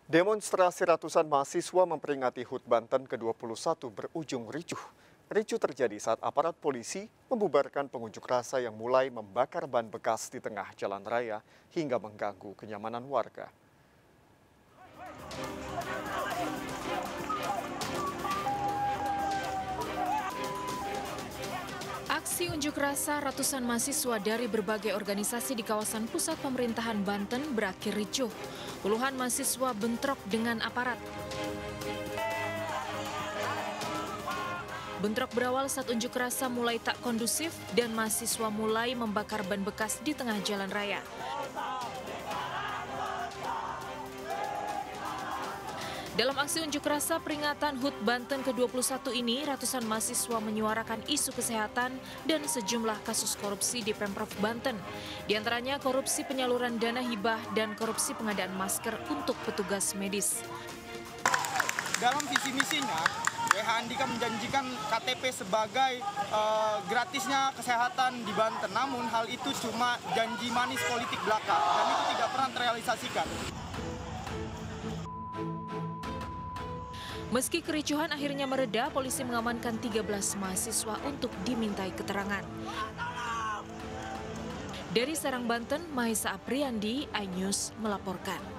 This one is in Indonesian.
Demonstrasi ratusan mahasiswa memperingati HUT Banten ke-21 berujung ricuh. Ricuh terjadi saat aparat polisi membubarkan pengunjuk rasa yang mulai membakar ban bekas di tengah jalan raya hingga mengganggu kenyamanan warga. Aksi unjuk rasa ratusan mahasiswa dari berbagai organisasi di kawasan pusat pemerintahan Banten berakhir ricuh. Puluhan mahasiswa bentrok dengan aparat. Bentrok berawal saat unjuk rasa mulai tak kondusif dan mahasiswa mulai membakar ban bekas di tengah jalan raya. Dalam aksi unjuk rasa peringatan HUT Banten ke-21 ini, ratusan mahasiswa menyuarakan isu kesehatan dan sejumlah kasus korupsi di Pemprov Banten. Di antaranya korupsi penyaluran dana hibah dan korupsi pengadaan masker untuk petugas medis. Dalam visi misinya, WH Andika menjanjikan KTP sebagai gratisnya kesehatan di Banten. Namun hal itu cuma janji manis politik belaka dan itu tidak pernah terrealisasikan. Meski kericuhan akhirnya mereda, polisi mengamankan 13 mahasiswa untuk dimintai keterangan. Dari Serang, Banten, Mahesa Apriandi, iNews melaporkan.